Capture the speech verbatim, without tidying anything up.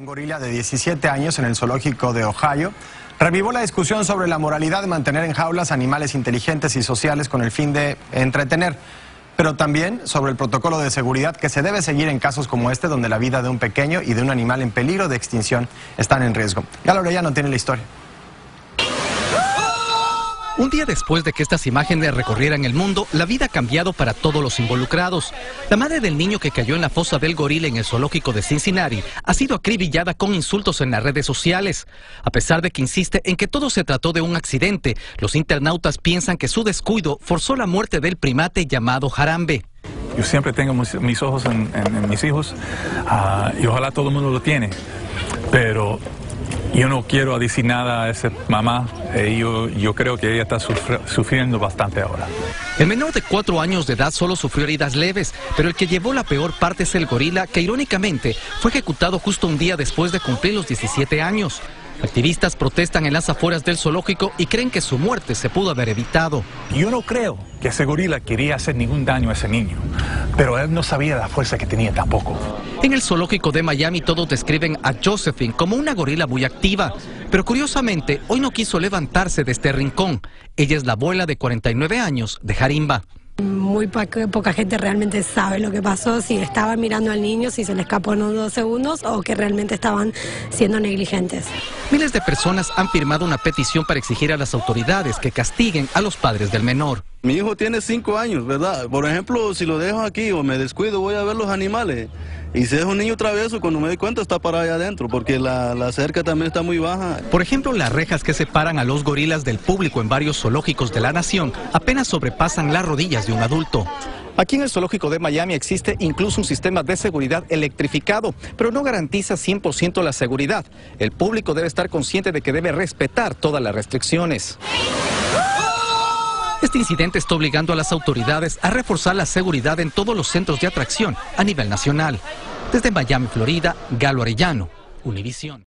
gorila de diecisiete años en el zoológico de Ohio revivó la discusión sobre la moralidad de mantener en jaulas animales inteligentes y sociales con el fin de entretener, pero también sobre el protocolo de seguridad que se debe seguir en casos como este, donde la vida de un pequeño y de un animal en peligro de extinción están en riesgo. Galo Orellano tiene la historia. Un día después de que estas imágenes recorrieran el mundo, la vida ha cambiado para todos los involucrados. La madre del niño que cayó en la fosa del gorila en el zoológico de Cincinnati ha sido acribillada con insultos en las redes sociales. A pesar de que insiste en que todo se trató de un accidente, los internautas piensan que su descuido forzó la muerte del primate llamado Harambe. Yo siempre tengo mis, mis ojos en, en, en mis hijos uh, y ojalá todo el mundo lo tiene, pero yo no quiero decir nada a esa mamá. Eh, yo, yo creo que ella está sufri sufriendo bastante ahora. El menor de cuatro años de edad solo sufrió heridas leves, pero el que llevó la peor parte es el gorila, que irónicamente fue ejecutado justo un día después de cumplir los diecisiete años. Activistas protestan en las afueras del zoológico y creen que su muerte se pudo haber evitado. Yo no creo que ese gorila quería hacer ningún daño a ese niño, pero él no sabía la fuerza que tenía tampoco. En el zoológico de Miami todos describen a Josephine como una gorila muy activa, pero curiosamente hoy no quiso levantarse de este rincón. Ella es la abuela de cuarenta y nueve años de Harimba. Muy poca, poca gente realmente sabe lo que pasó, si estaban mirando al niño, si se le escapó en unos dos segundos o que realmente estaban siendo negligentes. Miles de personas han firmado una petición para exigir a las autoridades que castiguen a los padres del menor. Mi hijo tiene cinco años, ¿verdad? Por ejemplo, si lo dejo aquí o me descuido, voy a ver los animales. Y si es un niño travieso, cuando me doy cuenta está parado allá adentro, porque la, la cerca también está muy baja. Por ejemplo, las rejas que separan a los gorilas del público en varios zoológicos de la nación apenas sobrepasan las rodillas de un adulto. Aquí en el zoológico de Miami existe incluso un sistema de seguridad electrificado, pero no garantiza cien por ciento la seguridad. El público debe estar consciente de que debe respetar todas las restricciones. Este incidente está obligando a las autoridades a reforzar la seguridad en todos los centros de atracción a nivel nacional. Desde Miami, Florida, Galo Orellano, Univisión.